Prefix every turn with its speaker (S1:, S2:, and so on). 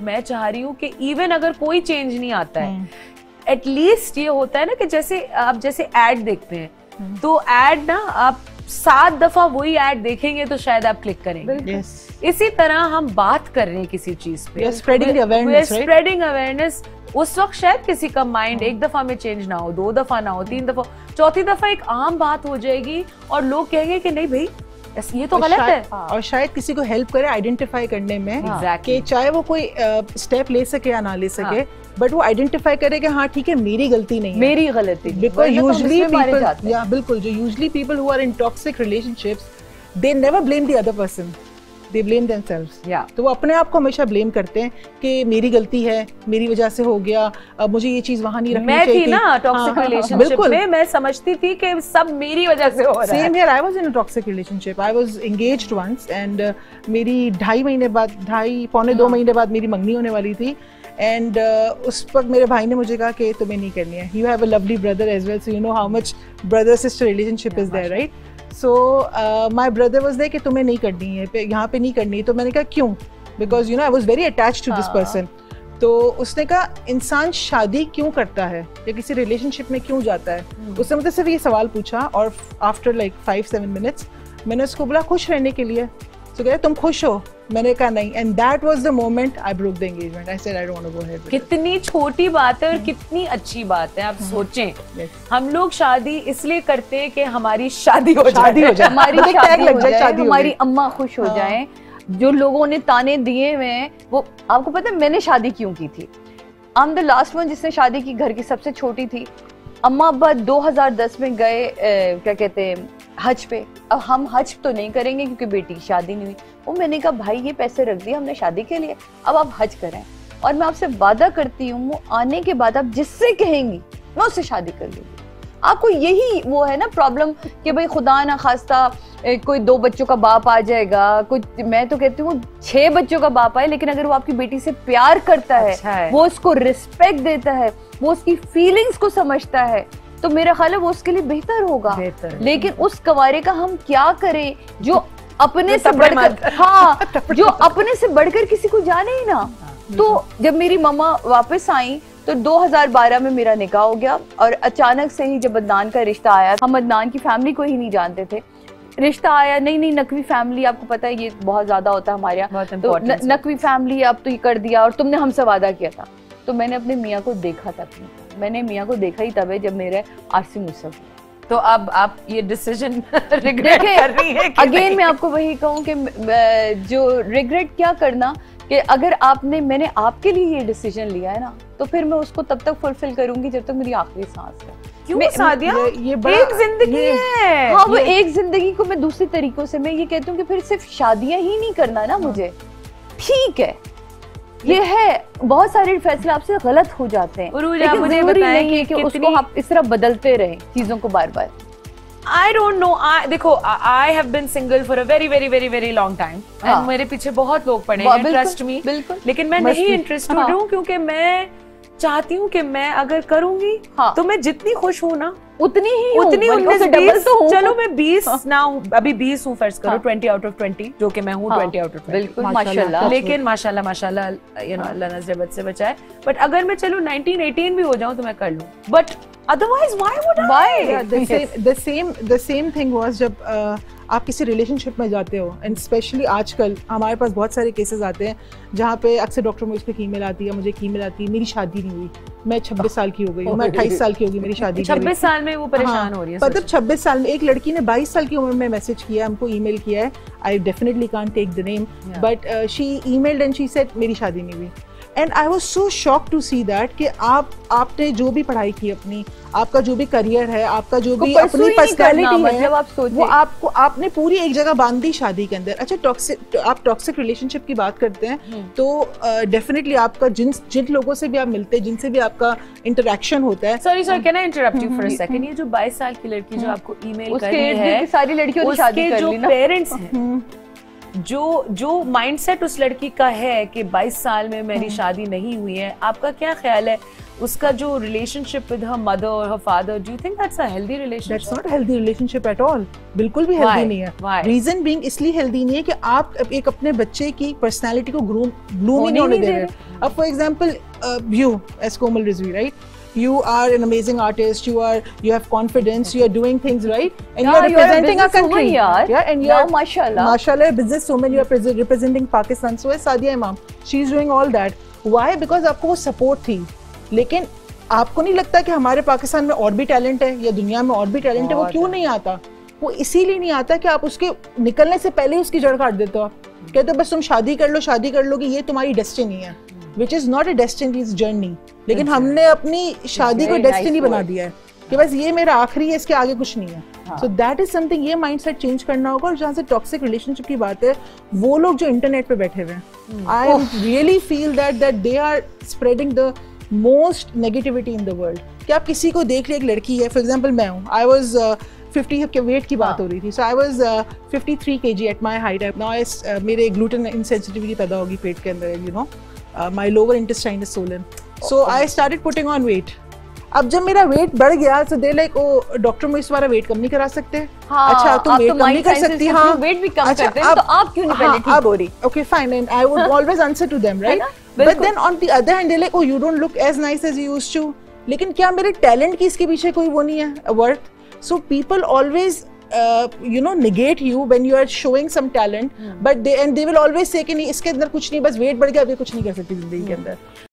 S1: मैं चाह रही हूँ कि इवन अगर कोई चेंज नहीं आता है, एटलीस्ट ये होता है ना कि जैसे आप जैसे एड देखते हैं तो एड ना आप 7 दफा वही ऐड देखेंगे तो शायद आप क्लिक करेंगे। इसी तरह हम बात कर रहे हैं किसी चीज पे, स्प्रेडिंग अवेयरनेस। उस वक्त शायद किसी का माइंड एक दफा में चेंज ना हो, 2 दफा ना हो, 3 दफा, चौथी दफा एक आम बात हो जाएगी और लोग कहेंगे कि नहीं भाई ये तो गलत है।
S2: और शायद किसी को हेल्प करे आइडेंटिफाई करने में कि चाहे वो कोई स्टेप ले सके या ना ले सके, बट वो आइडेंटिफाई करे कि हाँ ठीक है मेरी गलती नहीं है,
S1: मेरी गलती।
S2: बिकॉज़ यूजुअली पीपल, या बिल्कुल, जो usually people who are in toxic relationships they never blame the other person, they blame themselves. तो वो अपने आप को हमेशा ब्लेम करते हैं कि मेरी गलती है, मेरी वजह से हो गया, अब मुझे ये चीज वहां नहीं रखनी चाहिए थी।
S1: मैं थी ना टॉक्सिक रिलेशनशिप में, मैं समझती थी कि सब मेरी वजह से हो रहा है।
S2: Same here, I was in a toxic relationship, I was engaged once and मेरी 2.5 महीने बाद, 2.5 महीने बाद मेरी मंगनी होने वाली थी। एंड उस वक्त मेरे भाई ने मुझे कहा कि तुम्हें नहीं करनी है, you have a lovely brother as well, so you know how much brother sister relationship is there, right? So my brother was there कि तुम्हें नहीं करनी है, यहाँ पे नहीं करनी है। तो मैंने कहा क्यों? Because you know I was very attached to this person. तो उसने कहा इंसान शादी क्यों करता है या किसी रिलेशनशिप में क्यों जाता है? उसने मुझसे सिर्फ ये सवाल पूछा और आफ्टर लाइक 5-7 मिनट्स मैंने उसको बोला खुश रहने के लिए। तो कहते तुम खुश हो? मैंने कहा नहीं। And that was the moment I broke the engagement. I said I don't want to go ahead.
S1: कितनी छोटी बात है और कितनी अच्छी बात है। आप सोचें, हम लोग शादी इसलिए करते हैं कि हमारी शादी हो जाए,
S3: हमारी शादी हो जाए, हमारी अम्मा खुश हो जाएं। जो लोगों ने ताने दिए हुए, वो आपको पता है मैंने शादी क्यों की थी? I am the last one जिसने शादी की, घर की सबसे छोटी थी। अम्मा अब्बा 2010 में गए क्या कहते हैं हज पे। अब हम हज तो नहीं करेंगे क्योंकि बेटी की शादी नहीं हुई। वो मैंने कहा भाई ये पैसे रख दिए हमने शादी के लिए, अब आप हज करें। और मैं आपसे वादा करती हूँ वो आने के बाद आप जिससे कहेंगी मैं उससे शादी कर लूंगी। आपको यही वो है ना प्रॉब्लम कि भाई खुदा ना खास्ता कोई 2 बच्चों का बाप आ जाएगा, कुछ मैं तो कहती हूँ 6 बच्चों का बाप आए, लेकिन अगर वो आपकी बेटी से प्यार करता है, वो उसको रिस्पेक्ट देता है, वो उसकी फीलिंग्स को समझता है, तो मेरा ख्याल है वो उसके लिए बेहतर होगा। लेकिन उस कवारे का हम क्या करें जो अपने से बढ़कर, हाँ, जो अपने से बढ़कर किसी को जाने ही ना। तो जब मेरी मम्मा वापस आई तो 2012 में मेरा निकाह हो गया और अचानक से ही जब अदनान का रिश्ता आया, हम अदनान की फैमिली को ही नहीं जानते थे। रिश्ता आया, नहीं नकवी फैमिली, आपको पता है ये बहुत ज्यादा होता है हमारे यहाँ, तो नकवी फैमिली अब तो ये कर दिया और तुमने हमसे वादा किया था। तो मैंने अपने मियाँ को देखा तब, मैंने मियाँ को देखा ही तब है जब मेरे आरसी मुझसे हुआ।
S1: तो अब आप ये डिसीजन रिग्रेट कर रही है?
S3: अगेन मैं आपको वही कहूँ कि जो रिग्रेट क्या करना, कि अगर मैंने आपके लिए ये डिसीजन लिया है ना, तो फिर मैं उसको तब तक फुलफिल करूंगी जब तक मेरी आखिरी सांस है।
S1: क्यों सादिया? ये एक जिंदगी है।
S3: हाँ, वो एक जिंदगी को मैं दूसरे तरीकों से, मैं ये कहती हूँ कि फिर सिर्फ शादियां ही नहीं करना ना मुझे, ठीक है ये है, बहुत सारे फैसले आपसे गलत हो जाते हैं, लेकिन मुझे बताएं कि उसको आप इस तरह बदलते रहे चीजों को बार बार।
S1: I don't know. देखो, I have been single for a very very very very long time. And मेरे पीछे बहुत लोग पड़े हैं, trust me. लेकिन मैं नहीं इंटरेस्टेड हूँ क्योंकि मैं चाहती हूँ कि मैं अगर करूंगी तो मैं जितनी खुश हूँ ना
S3: उतनी
S1: 19-20 तो चलो मैं 20 ना हूँ, अभी 20 हूँ फर्ज करो, 20 out of 20 जो कि मैं हूँ 20 out of 20
S3: बिल्कुल माशाल्लाह।
S1: लेकिन माशाल्लाह you know अल्लाह नजर से बचाए। बट अगर मैं चलो 19-18 भी हो जाऊँ तो मैं कर लूँ, but otherwise why would I?
S2: Why? The same thing was जब आप किसी रिलेशनशिप में जाते हो, एंड स्पेशली आजकल हमारे पास बहुत सारे केसेस आते हैं जहाँ पे अक्सर डॉक्टर मुझ पे ईमेल आती है, मुझे ईमेल आती है मेरी शादी नहीं हुई, मैं 26 साल की हो गई हूँ, मैं 28 साल की होगी, मेरी शादी
S1: 26 साल में वो परेशान हो रही है।
S2: मतलब 26 साल में एक लड़की ने 22 साल की उम्र में मैसेज किया, हमको ईमेल किया है, I definitely can't take the name, but she emailed and she said मेरी शादी नहीं हुई। And I was so shock to see that कि आपने जो भी पढ़ाई की अपनी, आपका जो भी करियर है, आपका जो भी अपनी पर्सनैलिटी है,
S3: मतलब
S2: वो आपने पूरी एक जगह बांध दी शादी के अंदर। अच्छा, आप टॉक्सिक रिलेशनशिप की बात करते हैं तो डेफिनेटली आपका जिन लोगों से भी आप मिलते हैं, जिनसे भी आपका इंटरेक्शन होता है।
S1: Sorry can I interrupt you for a second? ये जो 22 साल की लड़की जो आपको ईमेल कर रही है,
S3: सारी लड़कियों ने शादी कर ली ना,
S1: पेरेंट्स हैं जो माइंडसेट उस लड़की का है कि 22 साल में मेरी शादी नहीं हुई है, आपका क्या ख्याल है उसका जो रिलेशनशिप विद हर मदर और her father, do you think that's a healthy relationship?
S2: That's not a healthy relationship at all, बिल्कुल भी हेल्दी नहीं है। रीजन बीइंग इसलिए हेल्दी नहीं है कि आप एक अपने बच्चे की पर्सनालिटी को ग्रूम ही नहीं होने दे रहे। अब for example you as Komal Rizvi, right, you are an amazing artist, you have confidence, you are doing things right, and you are representing our country. Yeah, and you are mashallah business woman, you are representing Pakistan. So is Sadia Imam, she is doing all that. Why? Because आपको वो support थी। लेकिन आपको नहीं लगता कि हमारे पाकिस्तान में और भी टैलेंट है या दुनिया में और भी टैलेंट है? वो क्यों नहीं आता? वो इसीलिए नहीं आता कि आप उसके निकलने से पहले उसकी जड़ काट देते हो। कहते हो बस तुम शादी कर लो कि ये तुम्हारी डेस्टिनी है, which is not a destiny, it's journey. लेकिन हमने अपनी शादी को डेस्टिनी बना दिया है कि बस ये मेरा आखिरी है, इसके आगे कुछ नहीं है। So that is something, ये माइंडसेट चेंज करना होगा। और जहाँ से टॉक्सिक रिलेशनशिप की बात है, वो लोग जो इंटरनेट पे बैठे हुए हैं, I really feel that they are spreading the most negativity in the world. कि आप किसी को देख ले, एक लड़की है, फॉर एग्जाम्पल मैं हूँ, I was 50 के वेट की बात हो रही थी, so I was 53 kg at my height. Now मेरे ग्लूटेन इंसेंसिटिविटी पैदा होगी पेट के अंदर, you know. My lower intestine is swollen, so I started putting on weight. अब जब मेरा वेट बढ़ गया, so they like, oh doctor मुझे इस बार वेट कम नहीं करा सकते। अच्छा तुम वेट कम नहीं कर सकती, हाँ
S3: वेट भी कम करते हैं, तो आप क्यों नहीं पहले ठीक हो रही?
S2: Okay fine, and I would always answer to them, right? But then on the other hand they like, oh you don't look as nice as you used to. लेकिन क्या मेरे टैलेंट की इसके पीछे कोई वो नहीं है worth? So people always negate you when you are showing some talent, but they will always say कि नहीं इसके अंदर कुछ नहीं, बस वेट बढ़ गया, अभी कुछ नहीं कर सकती जिंदगी के अंदर।